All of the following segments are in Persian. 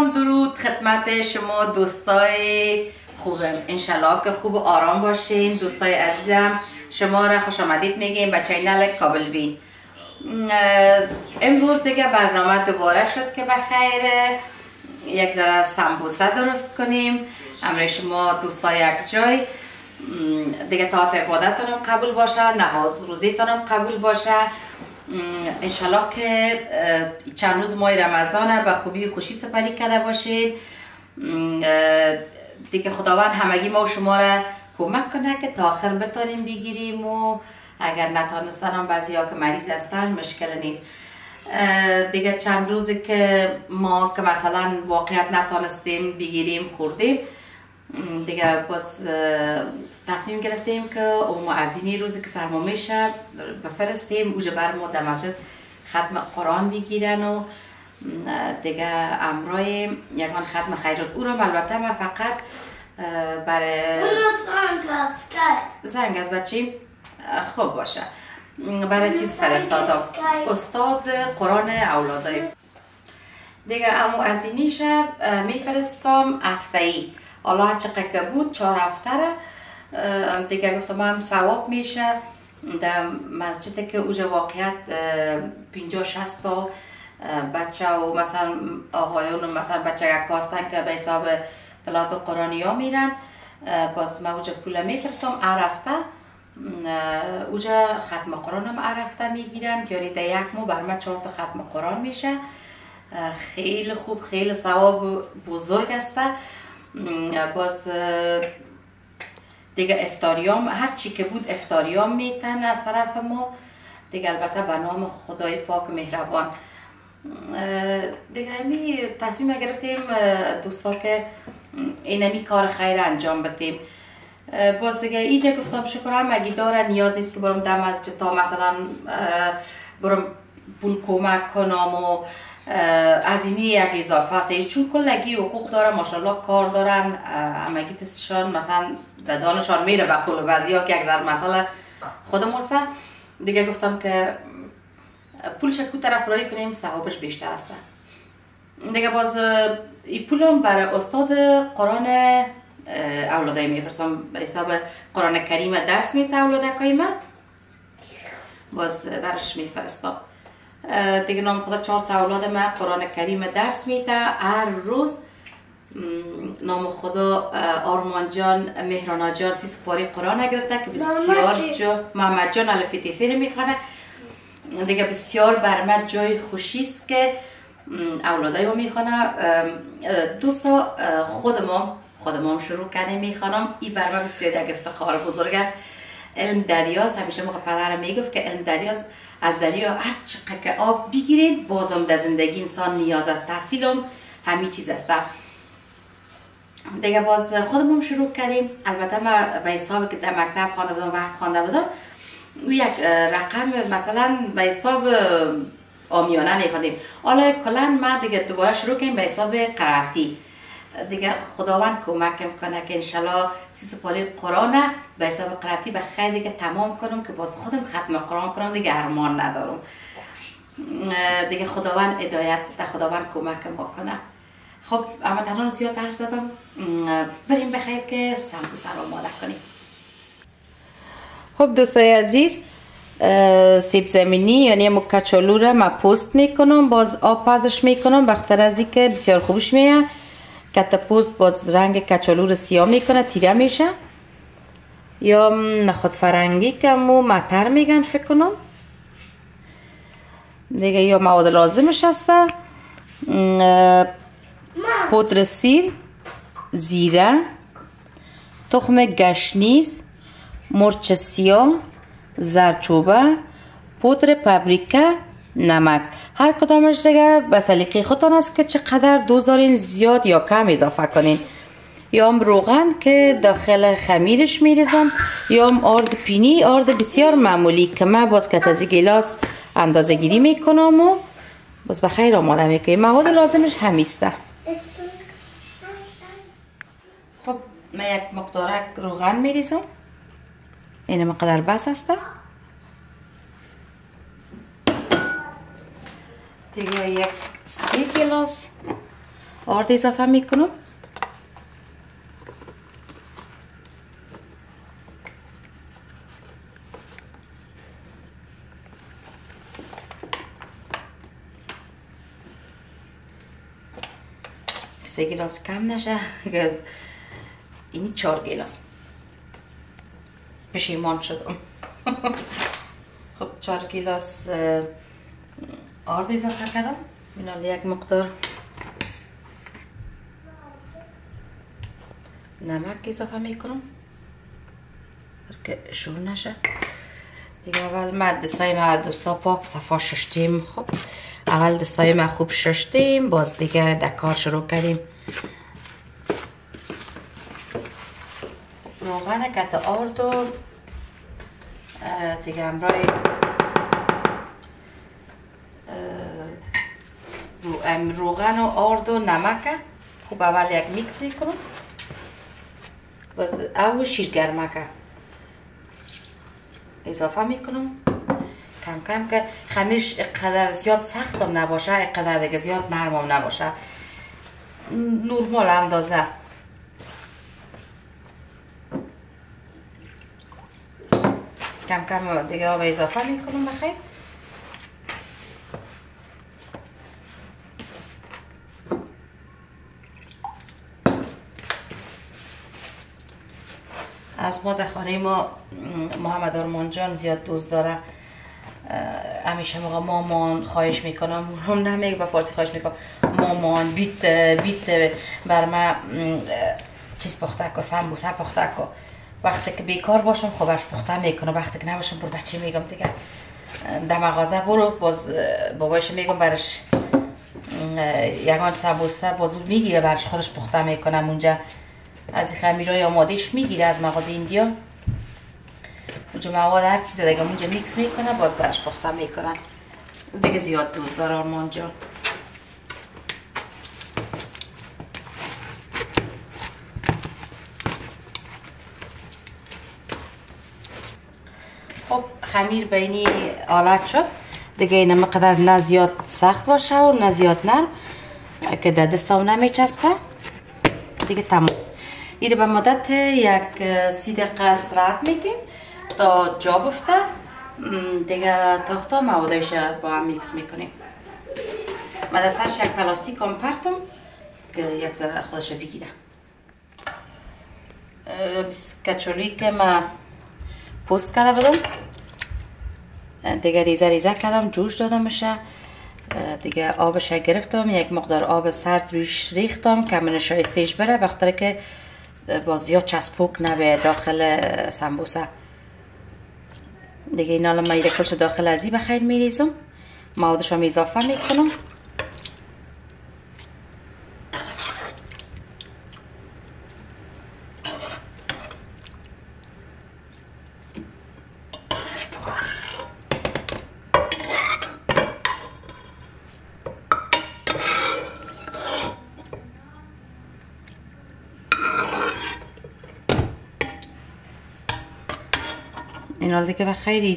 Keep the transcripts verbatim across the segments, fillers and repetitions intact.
سلام درود خدمت شما دوستای خوبم. انشالله که خوب و آرام باشین. دوستای عزیزم شما را خوش آمدید میگیم به چینل کابل وین. امروز دیگه برنامه دوباره شد که بخیر یک ذره سمبوسه درست کنیم. امروز شما دوستای یک جای دیگه طاعت عبادتتونم قبول باشه، نماز روزیتونم قبول باشه. انشالله که چند روز ماه رمضانه به خوبی و خوشی سپری کرده باشید. دیگه خداوند همگی ما و شما را کمک کنه که تا آخر بتانیم بگیریم و اگر نتانستن بعضی ها که مریض هستن مشکل نیست. دیگه چند روزی که ما که مثلا واقعیت نتانستیم بگیریم خوردیم، دیگه باز تصمیم گرفتیم که اون معزینی روزی که سرما میشه بفرستیم اوجه بر ما در مسجد ختم قرآن بگیرن و دیگه امرای یکان ختم خیرات او رو البته من فقط برای زنگ از بچیم خوب باشه برای چیز فرستادم استاد قرآن اولادای دیگه امو از اینی شب میفرستم هفته‌ای. حالا هر چقدر که بود چهار هفته را دیگه گفتم هم ثواب میشه در مسجد که اوجا واقعیت پنجاه شصت تا بچه و مثلا آقایون مثلا بچه که هستن که به حساب تلاوت قرآنی ها میرن. باز ما اوجا پول میفرستم هر هفته اوجا ختم قرآن هم هر هفته میگیرن که یعنی در یک ماه بر من چهار تا ختم قرآن میشه. خیلی خوب، خیلی ثواب بزرگ است. باز دیگه افتاریام هر چی که بود افتاریام میتن از طرف ما دیگه البته به نام خدای پاک مهربان. دیگه همی تصمیم گرفتیم دوستا که اینمی کار خیر انجام بدیم. باز دیگه ایجا گفتم شکرم اگه داره نیاز نیست که برم در مسجد تا مثلا برم پول کمک کنم و از اینی یک اضافه است چون کلگی حقوق داره ماشاءالله کار دارن همگی دستشان مثلا دانشان میره به کل بعضی ها که یک ذره مسئله خودم هسته. دیگه گفتم که پولش کو طرف رایی کنیم ثوابش بیشتر است. دیگه باز این پولم برای استاد قرآن اولادای میفرستم به حساب قرآن کریم درس میته اولادکای ما باز برش میفرستم. دیگه نام خدا چهار تا اولاد من قرآن کریم درس میته هر روز. نام خدا آرمان جان مهرانا جان سی سپاری قرآن گرفته که بسیار جو محمد جان الفی تیسیر میخوانه. دیگه بسیار بر من جای خوشی است که اولادای ما میخوانه. دوستا خودمون خودمون شروع کردیم میخوانم. این بر من بسیار یک افتخار بزرگ است. علم دریاست. همیشه موقع پدرم میگفت که علم دریاست، از دریا هر چقدر که آب بگیرید بازم در زندگی انسان نیاز است. تحصیلم همین چیز است. دیگه باز خودمون شروع کردیم. البته من به حساب که در مکتب خوانده بودم وقت خوانده بودم او یک رقم مثلا به حساب آمیانه میخواندیم. حالا کلا من دیگه دوباره شروع کردیم به حساب قرائتی. دیگه خداوند کمکم کنه که انشالله سی سپاره قرآن به حساب قرائتی به خیر دیگه تمام کنم که باز خودم ختم قرآن کنم. دیگه ارمان ندارم. دیگه خداوند هدایت ده، خداوند کمکم کنه. خب اما تنها زیاد حرف زدم، بریم بخیر که سمبوسه رو آماده کنیم. خب دوستای عزیز سیب زمینی یعنی مو کچالو رو من پوست میکنم، باز آب پزش میکنم بخاطر از اینکه بسیار خوبش میاد. کت پوست باز رنگ کچالو رو سیاه میکنه، تیره میشه. یا نخود فرنگی که مو متر میگن فکر کنم دیگه. یا مواد لازمش هسته پودر سیر، زیره، تخم گشنیز، مرچ سیاه، زردچوبه، پودر پاپریکا، نمک. هر کدامش دیگه به سلیقه خودتان است که چقدر دوست دارین زیاد یا کم اضافه کنین. یا هم روغن که داخل خمیرش میریزم یا هم آرد پینی، آرد بسیار معمولی که من باز کت از گیلاس اندازه گیری میکنم و باز بخیر آماده میکنیم. مواد لازمش همیسته. خب من یک مقدارک روغن میریزم، این مقدار بس هسته. دیگه یک سه گلاس آرد اضافه میکنم. سه گلاس کم نشه. این چهار گلاس. پشیمان شدم. خب چهار گلاس آرد اضافه کردم. اینال یک مقدار نمک اضافه میکنم که شور نشه دیگه. اول ما دستای ما دوستا پاک صفا ششتیم. خب اول دستای ما خوب ششتیم، باز دیگه دکار شروع کردیم. روغن کت آرد و دیگه همراه روغن و آرد و نمک خوب اول یک میکس میکنم. باز او شیرگرمک اضافه میکنم کم کم که خمیرش اقدر زیاد سختم نباشه، اقدر دیگه زیاد نرمم نباشه، نورمال اندازه. کم کم دیگه آب اضافه میکنم بخیر. از ما در خانه ما محمد آرمان جان زیاد دوست داره. همیشه موقع مامان خواهش میکنم، هم نمیگه به فارسی خواهش میکنم، مامان بیت بیت بر ما چیز پخته کو، سمبوسه پخته کو. وقتی که بیکار باشم خوبش پخته میکنه، وقتی که نباشم برو بچه میگم دیگه در مغازه برو، باز بابایش میگم برش یگان سمبوسه بازو میگیره برش خودش پخته میکنم اونجا. از خمیرای آمادهش میگیره از مغازه ایندیا، اونجا مواد هر چیز دیگه اونجا میکس میکنه باز برش پخته میکنه. دیگه زیاد دوست داره آرمان جان. خب خمیر بینی حالت شد دیگه. این مقدار نه زیاد سخت باشه و نه زیاد نرم که در دستم نمیچسبه دیگه. تمام. این به مدت یک سی دقیقه استراحت میدیم تا جا بفته دیگه. تاختا موادش با هم میکس میکنیم. من در سرش یک پلاستیک هم پرتم که یک ذره خودش بگیره. کچولی که من پوست کرده بودم دیگه ریزه ریزه کردم، جوش دادمش دیگه. آبش گرفتم، یک مقدار آب سرد رویش ریختم که من شایستهش بره بخاطر که باز زیاد چسبوک نبه داخل سمبوسه دیگه. اینا من کلش داخل ازی بخیر میریزم، موادش هم اضافه میکنم. اینا دیگه بخیری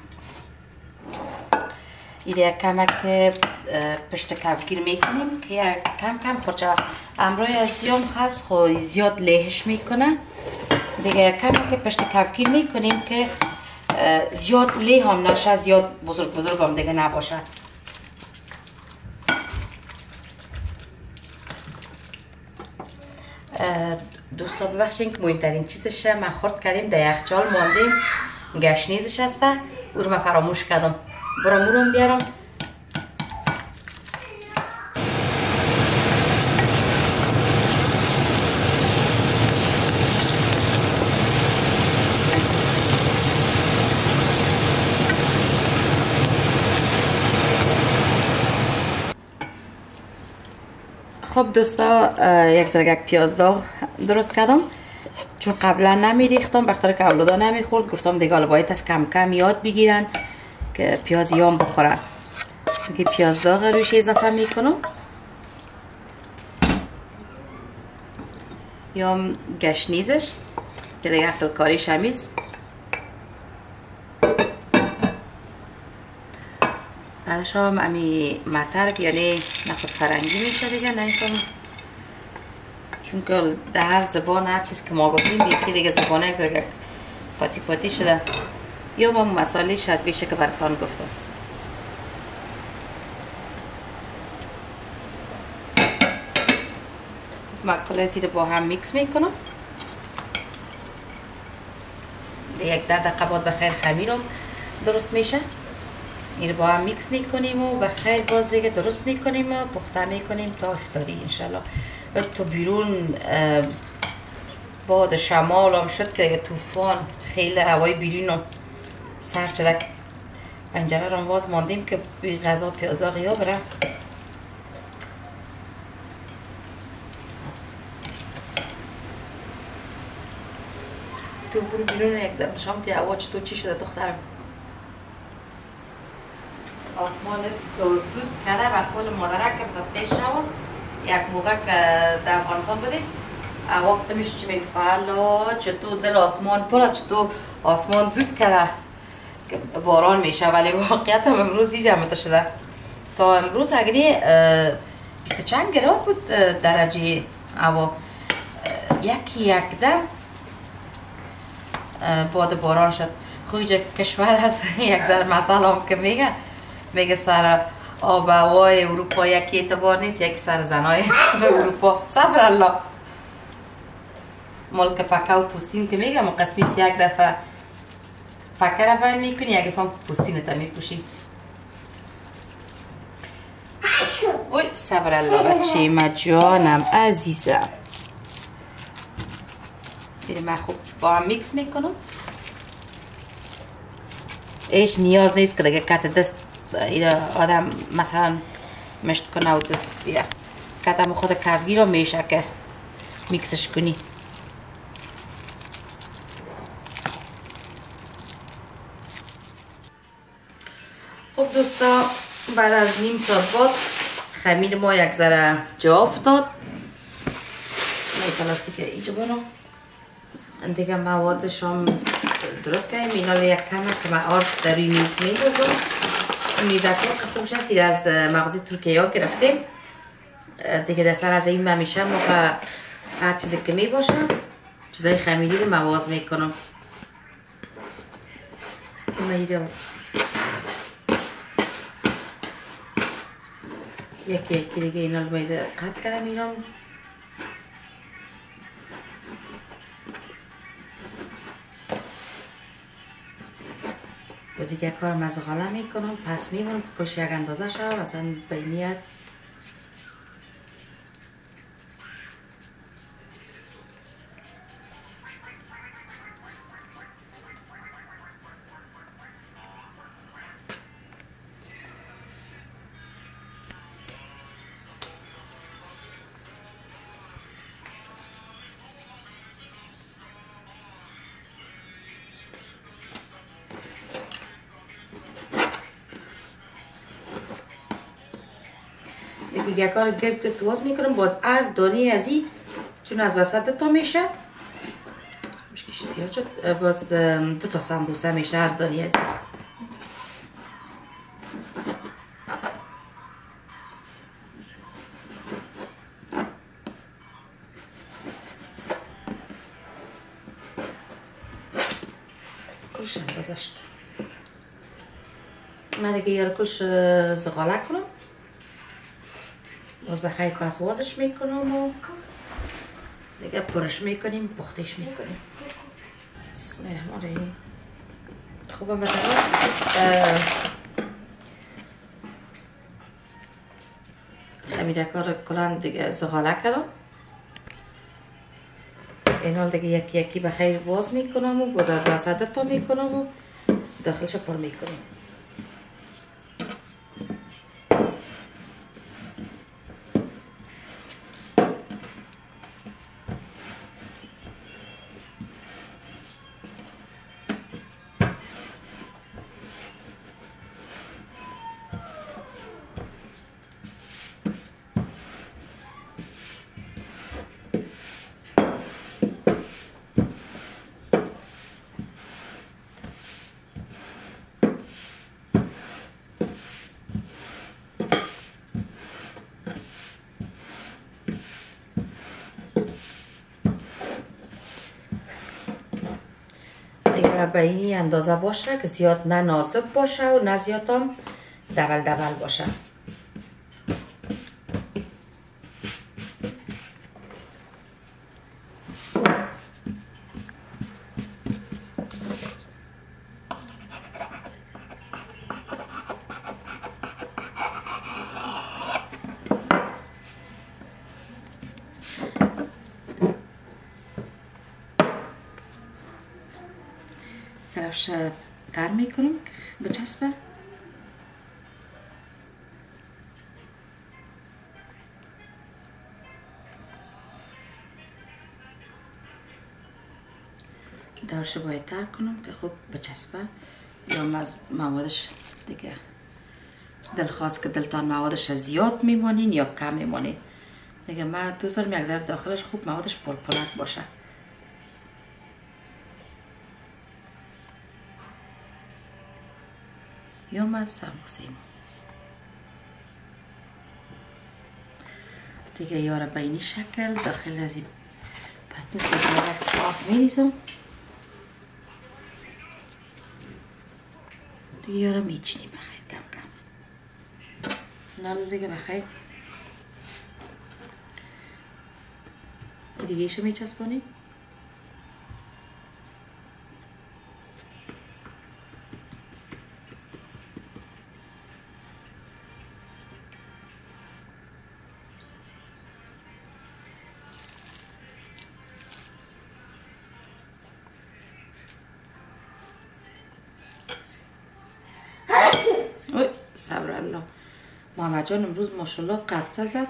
ایده کمک پشت کفگیر میکنیم که کم کم خورچه امروی از زیام خست خو زیاد لهش میکنه دیگه. کمک پشت کفگیر میکنیم که زیاد له هم نشه، زیاد بزرگ بزرگ هم دیگه نباشه. دوستا ببخشین که مهمترین چیزش ما خورد کردیم در یخچال ماندیم، گشنیزش هسته او رو من فراموش کردم. برام او رو بیارم. خب دوستا یک زرگک پیاز داغ درست کردم چون قبلا نمیریختم بخاطر که اولودا نمیخورد. گفتم دیگه باید از کم کم یاد بگیرن که پیاز یام بخورن. دیگه پیاز داغ روش اضافه میکنم یا گشنیزش که دیگه اصل کاریش همیست. بعدش هم امی مترک یعنی نخود فرنگی میشه دیگه. نمیتونم چون که در هر زبان هر چیز که ما گفتیم یکی دیگه زبان یک ذره پاتی پاتی شده یا با مسائل شاید بیشه که براتان گفتم. مکاله زیر با هم میکس میکنم. یک ده دقیقه بعد بخیر خمیرم درست میشه. این با هم میکس میکنیم و بخیر باز دیگه درست میکنیم و پخته میکنیم تا افطاری انشالله. و تو بیرون باد شمال هم شد که طوفان خیلی هوای بیرون سر شده. پنجره رو باز ماندیم که غذا پیازداغی ها بره. تو برو بیرون یک دم شام که هوا چطور چی شده دخترم. آسمان تو دود کرده و قول مادرک که سطح شوم یک موقع که در افغانستان بودیم هوا کتا میشه چی میگه فعلا چطور دل آسمان پره چطور آسمان دود کرده که باران میشه ولی واقعیت هم امروز اینجا همتا شده. تا امروز اگری بیست چند گراد بود درجه هوا یکی یک دم باد باران شد. خویجا کشور هست یک ذره مسئله هم که میگه میگه سر آب و هوای اروپا یکی اعتبار نیست یکی سر زنای اروپا. صبر الله. ملک پکه و پوستین که میگه مقسمیس یک دفعه پکه را بین میکنی یک دفعه پوستین تا میپوشی. اوی صبر الله بچه ما جانم عزیزم. دیره من خوب با هم میکس میکنم. ایش نیاز نیست که دیگه کت دست آدم مثلا مشت کنه و دست دیگه کتم خود کفگی رو میشه که میکسش کنی. خب دوستا بعد از نیم ساعت بعد خمیر ما یک ذره جا افتاد. می پلاستیک ایجا بانو دیگه موادش هم درست کردیم. اینا یک کمه که من آرد در روی میز میدازم. میزکر که خوبش هست از مغازه ترکیه ها گرفتیم دیگه دستر از این همیشه موقع هر چیزی که می باشه چیزای خمیری رو مواز میکنم. یکی یکی دیگه اینا رو میره قطع کردم ایران. بازی که کار مزغاله میکنم پس میمونم که کلش یک اندازه شد مثلا به نیت دیگه یک کار گرد که باز میکنم باز هر دانه از این چون از وسط تا میشه مشکل شد باز دو تا سمبوسه میشه هر دانه از این. کلش اندازه شد. من دیگه یار کلش زغاله کنم باز بخیر پس وازش میکنم و دیگه پرش میکنیم پختش میکنیم. بسم الله الرحمن الرحیم. خوبه مثلا خمیره کار کلان دیگه زغاله کردم. اینال دیگه یکی یکی بخیر باز میکنم و باز از وسط تا میکنم و داخلش پر میکنیم. به این اندازه باشه که زیاد نه نازک باشه و نه زیاد هم دبل دبل باشه. طرفش تر میکنم بچسبه. دارش باید تر کنم که خوب بچسبه یا از موادش دیگه دلخواست که دلتان موادش زیاد میمانین یا کم میمانین دیگه. من دوست دارم یک ذره داخلش خوب موادش پرپلک باشه. یا من سمبوسه دیگه یاره به این شکل داخل از این پتنوس دیگه آب میریزم دیگه یاره میچینی بخیر کم کم نال دیگه بخیر دیگه ایشو میچسبانیم. صبر الله. محمد جان امروز ماشاءالله قدسه زد.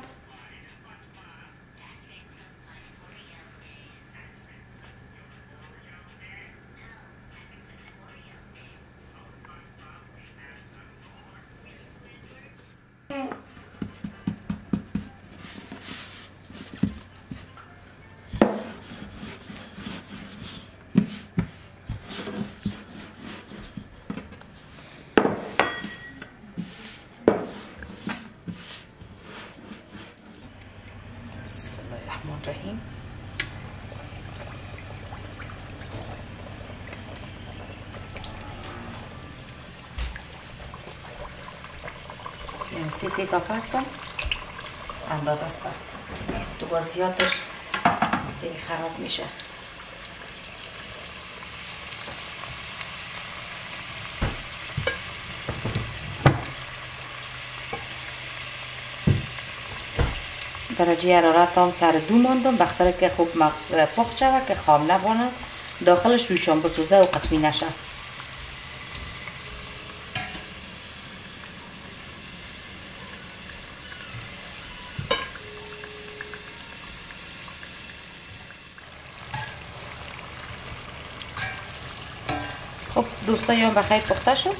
الرحیم. این سی سی تا پرتم انداز است تو بازیاتش دیگه خراب میشه. درجه حرارت هم سر دو ماندم بخاطر که خوب مغز پخت شود که خام نباند داخلش روشان بسوزه و قسمی نشه. خب دوستایی هم بخیر پخته شد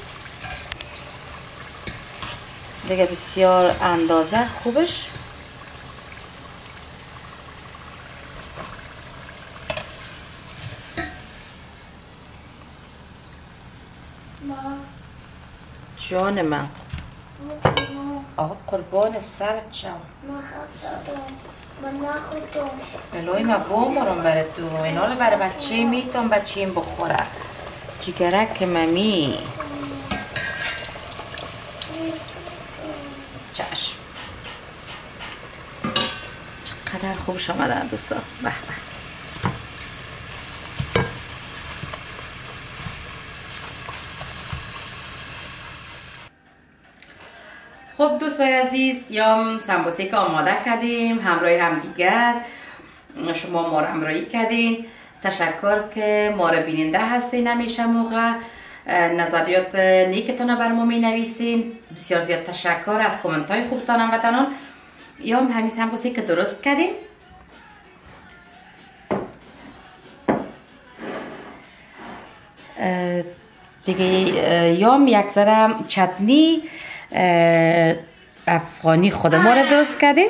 دیگه. بسیار اندازه خوبش جان من. آقا قربان سرت شم. من نخوردم. الهی من بومرم برای تو. اینا رو برای بچه میتونم بچه این بخوره. چیگرک ممی. چشم. چقدر خوبش آمدن دوستا. به به. خب دوستای عزیز یا سمبوسه که آماده کردیم همراه هم دیگر. شما ما رو همراهی کردین. تشکر که ما رو بیننده هستین. همیشه موقع نظریات نیکتون بر ما می نویسین. بسیار زیاد تشکر از کامنت های خوبتان هموطنان. یا همین سمبوسه که درست کردیم دیگه. یا یک ذره چتنی افغانی خود ما رو درست کردیم.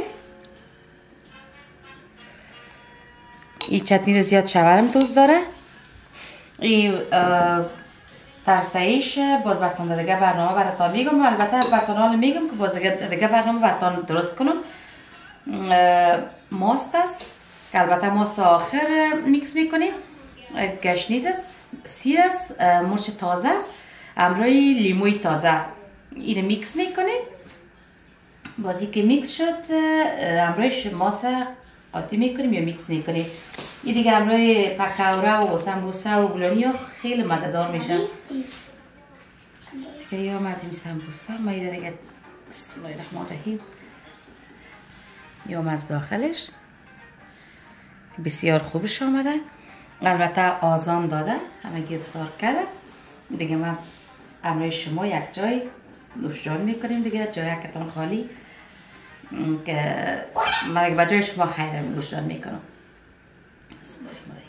این چتنی رو زیاد شوهرم دوست داره. این ترسایش باز براتون دیگه برنامه براتون میگم و البته براتون حال میگم که باز دیگه برنامه براتون درست کنم. ماست است که البته ماست آخر میکس میکنیم. گشنیز است سیر است، مرچ تازه است، همراه لیموی تازه. اینو میکس میکنید. بازی که میکس شد همراهش ماسه قاطی میکنیم یا میکس میکنیم. این دیگه همراه پکوره و سمبوسه و بلونی خیلی مزه‌دار میشه. یا مزیم سمبوسه ما اینو دیگه بسم الله الرحمن الرحیم یا از داخلش بسیار خوبش آمده. البته آزان داده، همه گرفتار کرده. دیگه ما همراه شما یک جای نوشجان میکنیم دیگه، جای یکتان خالی که من دیگه با جای شما خیلی نوشجان میکنم. بسم الله الرحمن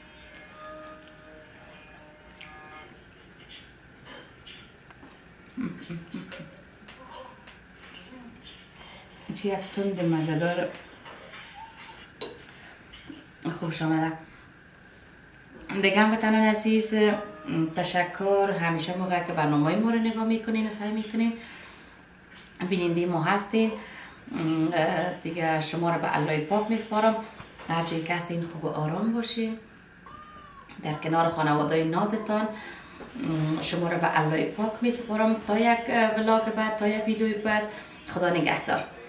الرحیم. چی یک تند مزه‌دار خوبش آمده. دیگه هم وطنان عزیز تشکر، همیشه موقع که برنامه ما رو نگاه میکنین و سعی میکنین بیننده ما هستین. دیگه شما رو به الله پاک میسپارم، هر جایی که هستین خوب و آرام باشین در کنار خانواده نازتان. شما رو به الله پاک میسپارم تا یک ولاگ بعد، تا یک ویدیوی بعد. خدا نگهدار.